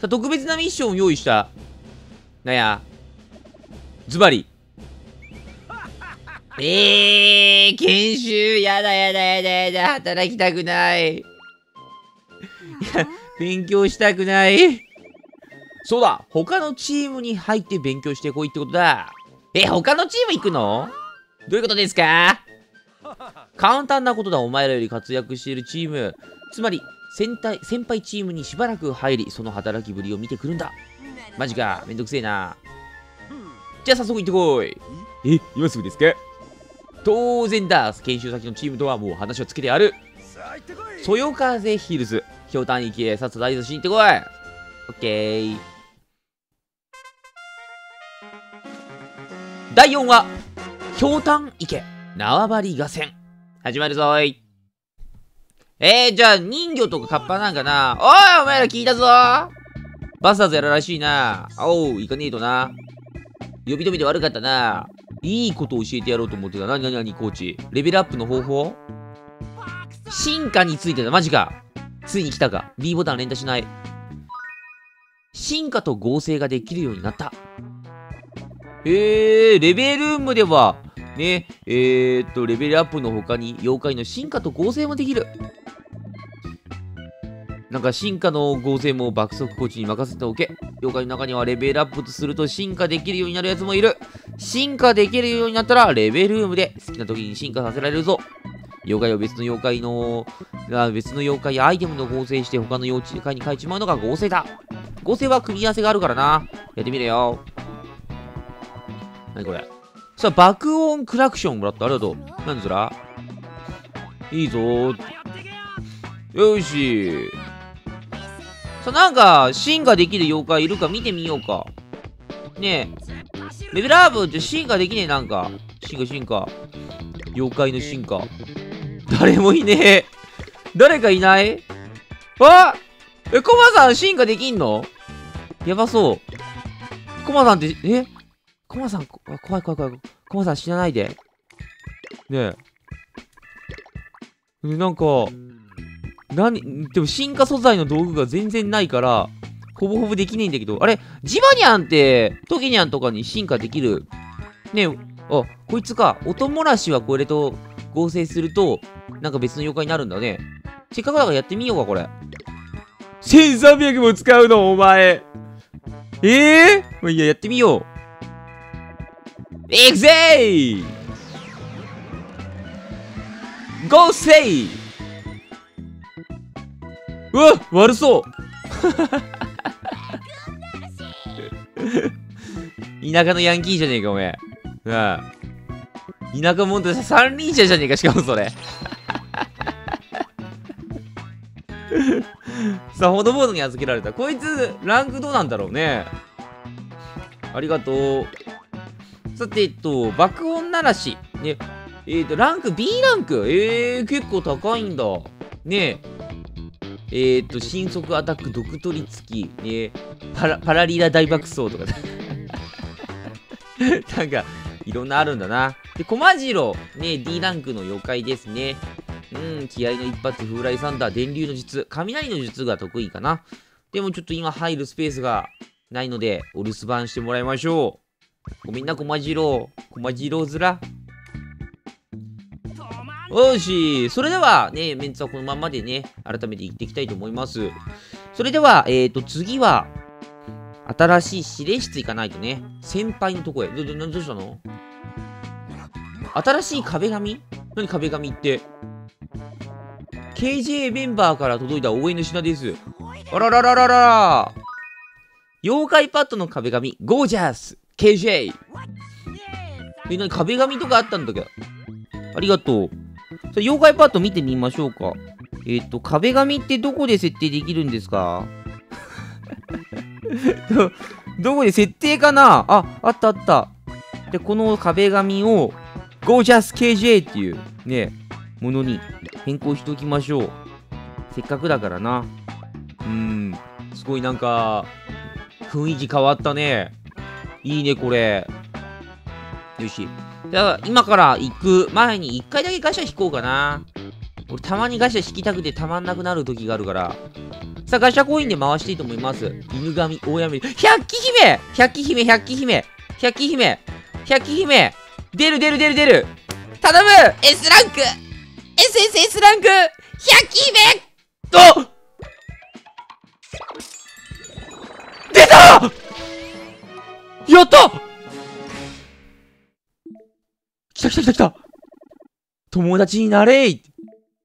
あ、特別なミッションを用意した。なんや。ズバリ。研修、やだやだやだやだ、働きたくない。いや、勉強したくない。そうだ、他のチームに入って勉強してこいってことだ。他のチーム行くの？どういうことですか？簡単なことだ、お前らより活躍しているチーム。つまり、先輩チームにしばらく入り、その働きぶりを見てくるんだ。マジか、めんどくせえな。じゃあ早速行ってこい。今すぐですか？当然だ、研修先のチームとはもう話をつけてやる。そよ風ヒルズ、ひょうたん池へさっさと挨拶しに行ってこい。オッケー。第4話、ひょうたん池縄張り合戦始まるぞーい。じゃあ人魚とかカッパなんかな。おい、お前ら聞いたぞ。バスターズやるらしいな。おう、行かねえとな。呼び止めて悪かったな。いいこと教えてやろうと思ってた。なにコーチ。レベルアップの方法？進化についてだ。マジか。ついに来たか。B ボタン連打しない。進化と合成ができるようになった。レベルームでは、ね、レベルアップの他に妖怪の進化と合成もできる。なんか進化の合成も爆速コーチに任せておけ。妖怪の中にはレベルアップすると進化できるようになるやつもいる。進化できるようになったらレベルルームで好きな時に進化させられるぞ。妖怪を別の妖怪やアイテムの合成して他の妖怪に変えちまうのが合成だ。合成は組み合わせがあるからな。やってみるよ。なにこれ。さあ、爆音クラクションもらった。ありがとう。なんそらいいぞー。よし。さあ、なんか、進化できる妖怪いるか見てみようか。ねえ。レベルアップって進化できねえ、なんか。進化。妖怪の進化。誰もいねえ。誰かいない？あ！コマさん進化できんの？やばそう。コマさんって、コマさん、怖い。コマさん死なないで。ねえ。なんか、でも進化素材の道具が全然ないから、ほぼほぼできねえんだけど、あれジバニャンって、トゲニャンとかに進化できる。ねえ、こいつか。音漏らしはこれと合成すると、なんか別の妖怪になるんだね。せっかくだからやってみようか、これ。1300も使うの、お前。いや、やってみよう。いくぜー！合成！うわ、悪そう田舎のヤンキーじゃねえか、おめえ。田舎もんと三輪車じゃねえか、しかもそれ。さあ、ホドボードに預けられた。こいつ、ランクどうなんだろうね。ありがとう。さて、爆音鳴らし。ね。ランク B ランク。結構高いんだ。ね新速アタック、毒取り付き。ねパラリラ大爆走とか。なんか、いろんなあるんだな。で、コマジロ。ね D ランクの妖怪ですね。気合の一発、風来サンダー、電流の術、雷の術が得意かな。でもちょっと今入るスペースがないので、お留守番してもらいましょう。ごめんな、コマジローズラ。よし。それではね、メンツはこのままでね、改めて言っていきたいと思います。それでは、次は、新しい指令室行かないとね。先輩のとこへ。どうしたの？新しい壁紙？何壁紙って。KJ メンバーから届いた応援の品です。あららららら。妖怪パッドの壁紙、ゴージャス KJ。何壁紙とかあったんだけど。ありがとう。妖怪パッド見てみましょうか。壁紙ってどこで設定できるんですか？どこで設定かなあった。で、この壁紙を、ゴージャス KJ っていうね、ものに変更しておきましょう。せっかくだからな。すごいなんか、雰囲気変わったね。いいね、これ。よし。じゃあ、今から行く前に1回だけガシャ引こうかな。俺、たまにガシャ引きたくてたまんなくなる時があるから。 さあ、ガシャコインで回していいと思います。犬神、大山、百鬼姫百鬼姫百鬼姫百鬼姫百鬼姫出る頼む !S ランク !SSS ランク百鬼姫と出たやった来た友達になれい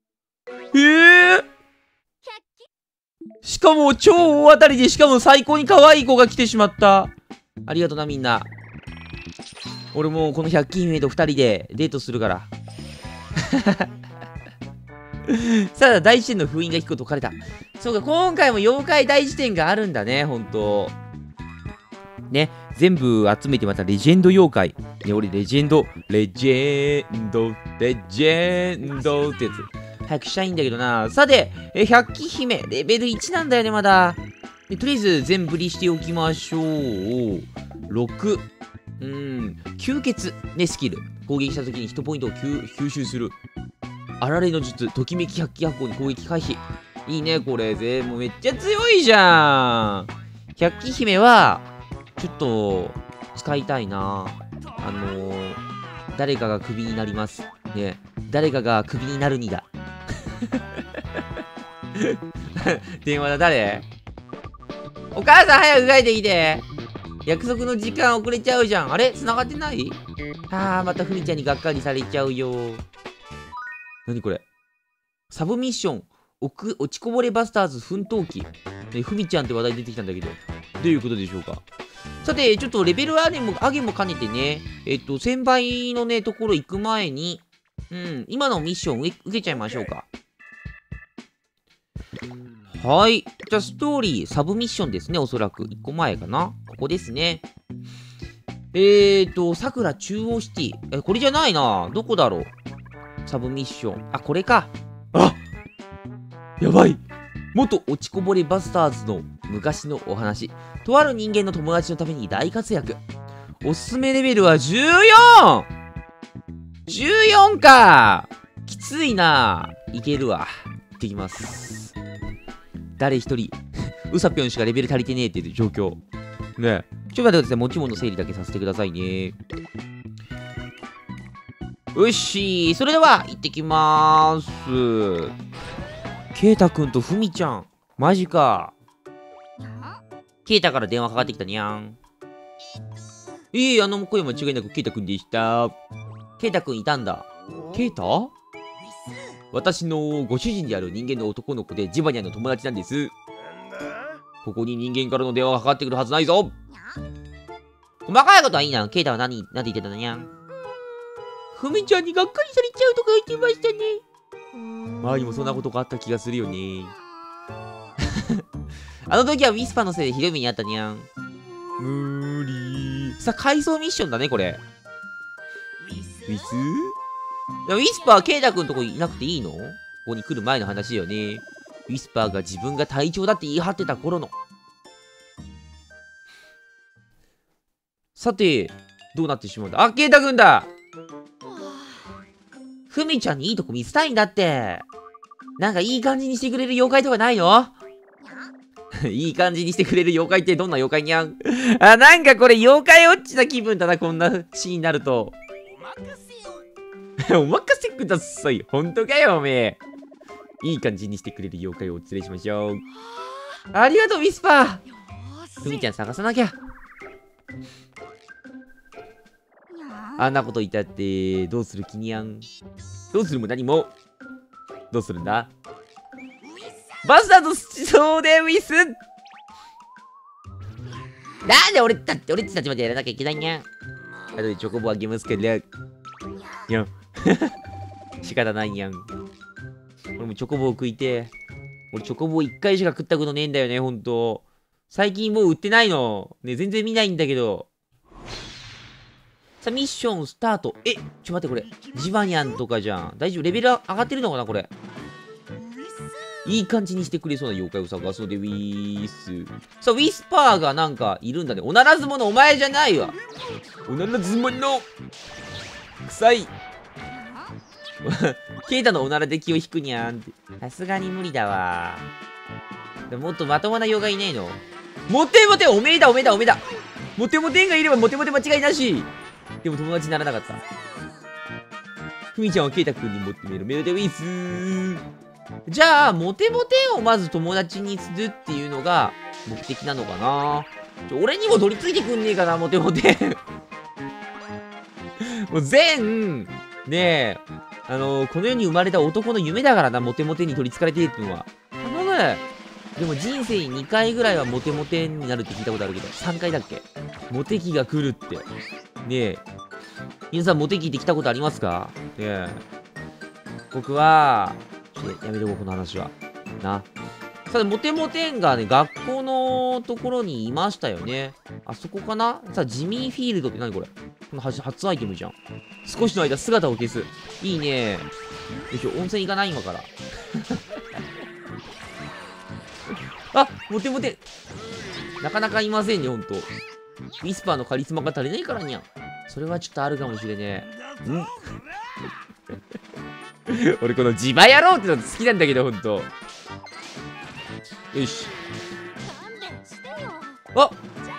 しかも超大当たりで、しかも最高に可愛い子が来てしまった。ありがとなみんな。俺もうこの百鬼姫と2人でデートするから。さあ、大辞典の封印が引くこと解かれた。そうか、今回も妖怪大辞典があるんだね、ほんと。ね、全部集めてまたレジェンド妖怪。ね、俺レジェンドってやつ。早くしたいんだけどな。さて、百鬼姫、レベル1なんだよね、まだ。でとりあえず全振りしておきましょう。6。吸血。ね、スキル。攻撃した時に1ポイントを吸収する。あられの術、ときめき百鬼発行に攻撃回避。いいね、これ。もうめっちゃ強いじゃん。百鬼姫は、ちょっと、使いたいな。誰かがクビになります。ね。誰かがクビになるにだ。電話だ、誰？お母さん早く帰ってきて。約束の時間遅れちゃうじゃん。あれ繋がってない？またふみちゃんにがっかりされちゃうよ。なにこれ？サブミッション、落ちこぼれバスターズ奮闘記。ふみちゃんって話題出てきたんだけど、どういうことでしょうか。さて、ちょっとレベル上げも兼ねてね、1000倍のね、ところ行く前に、今のミッション受けちゃいましょうか。はい。じゃあ、ストーリー、サブミッションですね、おそらく。1個前かな。ここですね。さくら中央シティ。これじゃないな。どこだろう。サブミッション。これか。やばい。元落ちこぼれバスターズの昔のお話。とある人間の友達のために大活躍。おすすめレベルは 14!14 か。きついな。いけるわ。行ってきます。誰一人うさぴょんしかレベル足りてねえっていう状況ね。ちょっと待ってください。持ち物整理だけさせてくださいね。よし、それでは行ってきまーす。ケイタくんとふみちゃん、マジか。ケイタから電話かかってきたにゃん。声間違いなくケイタくんでした。ケイタくんいたんだ。ケイタ？私のご主人である人間の男の子でジバニャンの友達なんです。ここに人間からの電話がかかってくるはずないぞ。細かいことはいいな。ケイタは何言ってたのにゃん。ふみちゃんにがっかりされちゃうとか言ってましたね。前にもそんなことがあった気がするよね。あの時はウィスパーのせいでひどい目にあったにゃん。無理。さあ、回想ミッションだね、これ。ウィスパー、ケイタくんとこいなくていいの？ここに来る前の話だよね。ウィスパーが自分が隊長だって言い張ってた頃の。さて、どうなってしまうんだ？ケイタくんだ！ふみちゃんにいいとこ見せたいんだって。なんかいい感じにしてくれる妖怪とかないの？いい感じにしてくれる妖怪ってどんな妖怪にゃん？なんかこれ妖怪ウォッチな気分だな、こんなシーンになると。お任せください。ほんとかよ、おめえ。いい感じにしてくれる妖怪をお連れしましょう。ありがとう、ウィスパー。ふみちゃん探さなきゃ。あんなこと言ったって、どうする気にゃん。どうするも何も。どうするんだ？バスターズそうでウィス。なんで俺たちまでやらなきゃいけないにゃん。あとでチョコボあげますから。にゃん。仕方ないにゃん。俺もチョコボを食いて。俺チョコボ1回しか食ったことねえんだよね、ほんと。最近もう売ってないの。ね、全然見ないんだけど。さあ、ミッションスタート。ちょ待って、これ。ジバニャンとかじゃん。大丈夫？レベル上がってるのかな、これ。いい感じにしてくれそうな妖怪を探そうでウィース。さあ、ウィスパーがなんかいるんだね。おならず者お前じゃないわ。おならず者臭い。ケイタのおならで気を引くにゃんって。さすがに無理だわ。 もっとまともな妖怪いないの？モテモテ、おめえだおめえだおめえだ。モテモテんがいればモテモテ間違いなし。でも友達にならなかった。ふみちゃんはケイタくんに持ってメロメロでウィス。じゃあ、モテモテをまず友達にするっていうのが目的なのかな。俺にも取り付いてくんねえかな、モテモテ。もう全、ねえ、この世に生まれた男の夢だからな、モテモテに取り憑かれてるっていうのは。頼む。でも人生に2回ぐらいはモテモテになるって聞いたことあるけど、3回だっけ？モテ期が来るって。ねえ。皆さんモテ期って来たことありますか？ねえ。僕は、やめとこう、この話は。な。さあ、モテモテンがね、学校のところにいましたよね。あそこかな？さあ、ジミーフィールドって何これ？この初アイテムじゃん。少しの間姿を消す。いいね。よいしょ、温泉行かない今から。あ、モテモテ。なかなかいませんね、ほんと。ウィスパーのカリスマが足りないからにゃ。それはちょっとあるかもしれねえ。俺この自前野郎っての好きなんだけど、ほんと。よし。あ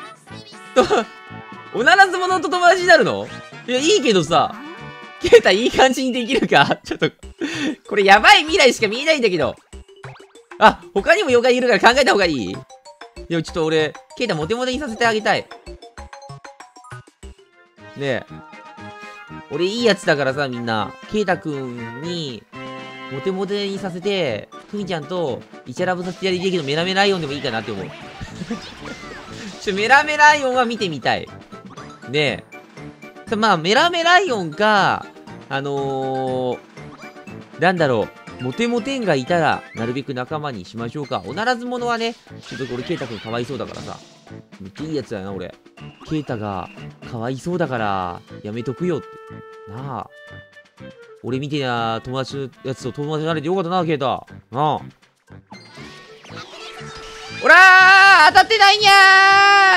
おならず者と友達になるの？いや、いいけどさ。ケイタいい感じにできるか？ちょっと、これやばい未来しか見えないんだけど。あ、他にも妖怪いるから考えた方がいい？でもちょっと俺、ケイタモテモテにさせてあげたい。ねえ。俺いいやつだからさ、みんな。ケイタくんに、モテモテにさせて、ふみちゃんと、イチャラブさせてやりたいけど、メラメライオンでもいいかなって思う。メラメライオンは見てみたい。ねえ。まあ、メラメライオンか、なんだろう。モテモテンがいたら、なるべく仲間にしましょうか。おならず者はね、ちょっとこれ、ケイタくんかわいそうだからさ。めっちゃいいやつだよな、俺。ケイタが、かわいそうだから、やめとくよって。なあ。俺みてえな友達のやつと友達になれてよかったな、ケイタ。なあ。おらー当たってないにゃ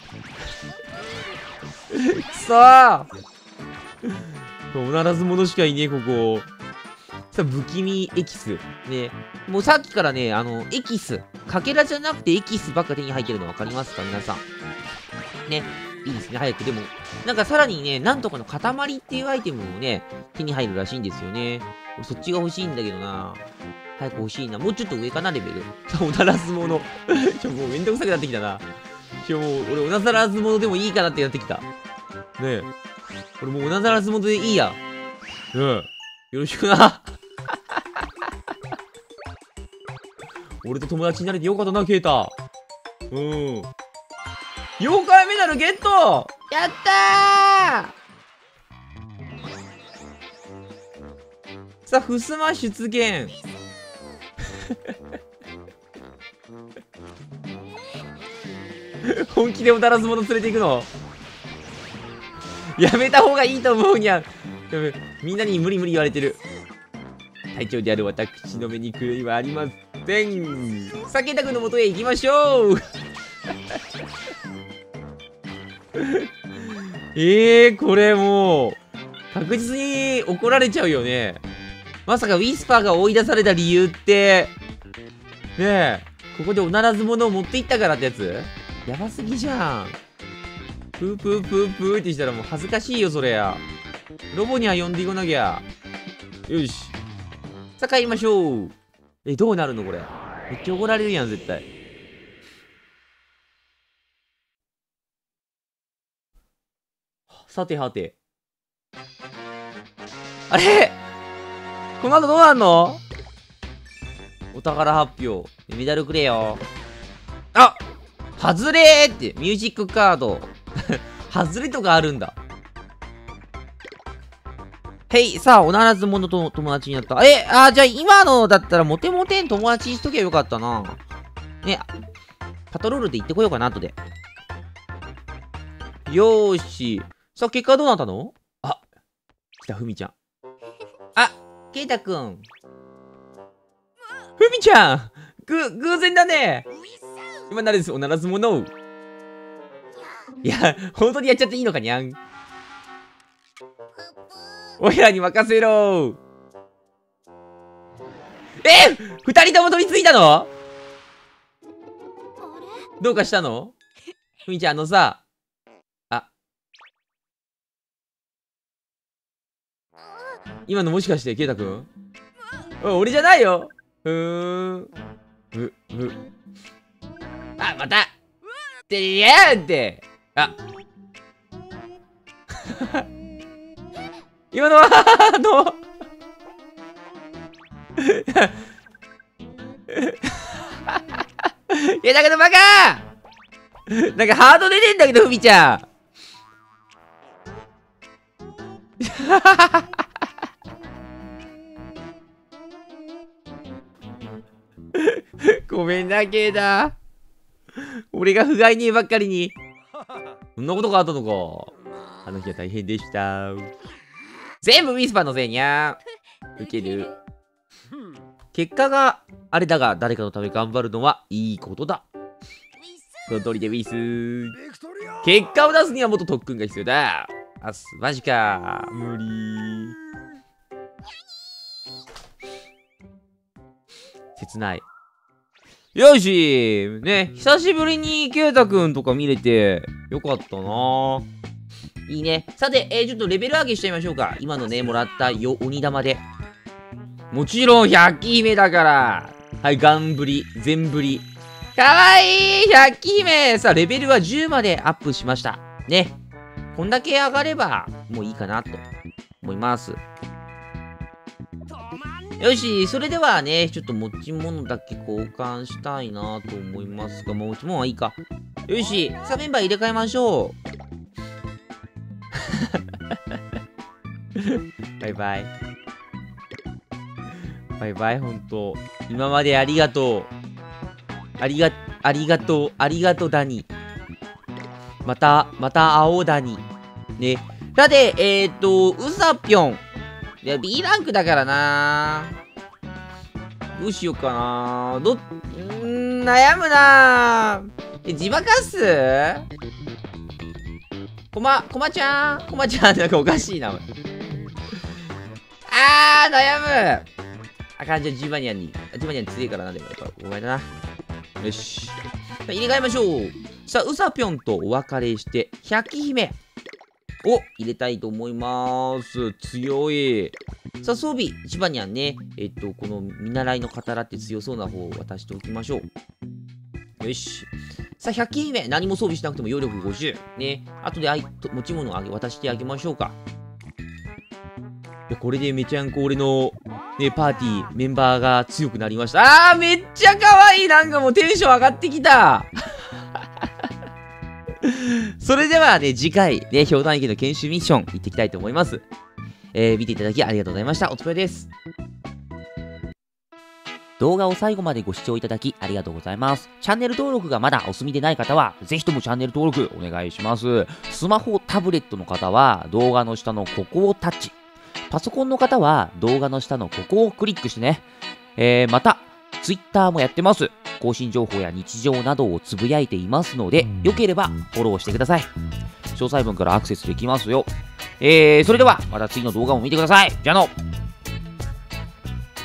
ーんくそーおならず者しかいねえ、ここ。さあ、不気味エキス。ね。もうさっきからね、エキス。かけらじゃなくてエキスばっか手に入ってるの分かりますか皆さん。ね。いいですね、早く。でも、なんかさらにね、なんとかの塊っていうアイテムもね、手に入るらしいんですよね。そっちが欲しいんだけどな。早く欲しいな。もうちょっと上かな、レベル。おならず者。もうめんどくさくなってきたな。もう、俺、おならず者でもいいかなってなってきた。ねえ。俺もうおならず者でいいや。うん。よろしくな。俺と友達になれてよかったな、ケイタ。うん。妖怪メダルゲットやったーさあ、ふすま出現本気でおならず者連れていくのやめた方がいいと思うにゃん。みんなに無理無理言われてる。隊長である私の目に狂いはありません。さあ、ケイタ君の元へ行きましょうこれもう、確実に怒られちゃうよね。まさかウィスパーが追い出された理由って、ねえ、ここでおならず者を持っていったからってやつやばすぎじゃん。プープープープーってしたらもう恥ずかしいよ、それや。ロボには呼んでいかなきゃ。よし。さあ帰りましょう。どうなるのこれ。めっちゃ怒られるやん、絶対。さてはて。あれこの後どうなんの？お宝発表。メダルくれよ。あ外れーって、ミュージックカード。外れとかあるんだ。へい、さあ、おならず者と友達になった。じゃあ今のだったらモテモテん友達にしときゃよかったな。ね、パトロールで行ってこようかな、後で。よーし。さあ、結果どうなったの？来た、ふみちゃん。ケイタくん。ふみちゃん偶然だね。今なるです、おならず者。いや、本当にやっちゃっていいのかにゃん。おいらに任せろ。二人とも取り付いたの？ どうかしたの？ふみちゃん、さ、今のもしかして、ケイタくん？俺じゃないよ。またってやんって。今のはいや、だけどバカなんかハート出てんだけど、ふみちゃん。ごめんな、ケイタ。俺が不甲斐ねえばっかりに。そんなことがあったのか。あの日は大変でした。全部ウィスパーのせいにゃー。ウケる。結果があれだが、誰かのため頑張るのはいいことだ。その通りでウィス。結果を出すにはもっと特訓が必要だ。マジか。無理。切ない。よしね、久しぶりにケイタくんとか見れてよかったな。いいね。さて、ちょっとレベル上げしちゃいましょうか。今のね、もらった鬼玉で。もちろん、百鬼姫だから。はい、ガンブリ、全ブリ。かわいい百鬼姫。さあ、レベルは10までアップしました。ね。こんだけ上がれば、もういいかなと思います。よし、それではね、ちょっと持ち物だけ交換したいなと思いますが、持ち物はいいか。よし、さあメンバー入れ替えましょう。バイバイ。バイバイ、ほんと。今までありがとう。ありがとう、ダニ。また会おう、ダニ。ね。さて、うさぴょん。いや、B ランクだからな。どうしようかな。悩むな。ジバカスコマちゃんなんかおかしいな。悩む。じゃあジバニャン強いからな。でもやっぱお前だな。よし。入れ替えましょう。さあ、うさぴょんとお別れして、百鬼姫を入れたいと思います。強い。さあ、装備、ジバニャンね。この見習いの刀って強そうな方を渡しておきましょう。よし。さあ、百鬼姫、何も装備しなくても揚力50。ね。あとで持ち物を渡してあげましょうか。いや、これでめちゃんこ俺の、ね、パーティー、メンバーが強くなりました。めっちゃ可愛い。なんかもうテンション上がってきた。それではね、次回、ね、氷山駅の研修ミッション行ってきたいと思います。見ていただきありがとうございました。お疲れです。動画を最後までご視聴いただきありがとうございます。チャンネル登録がまだお済みでない方は、ぜひともチャンネル登録お願いします。スマホ、タブレットの方は、動画の下のここをタッチ。パソコンの方は、動画の下のここをクリックしてね。また、Twitter もやってます。更新情報や日常などをつぶやいていますので、よければフォローしてください。詳細文からアクセスできますよ。それでは、また次の動画も見てください。じゃあの